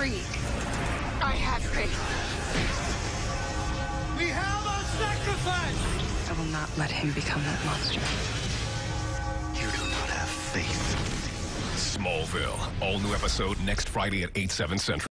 free. I have faith. We have a sacrifice! I will not let him become that monster. You do not have faith. Smallville. All new episode next Friday at 8/7 Central.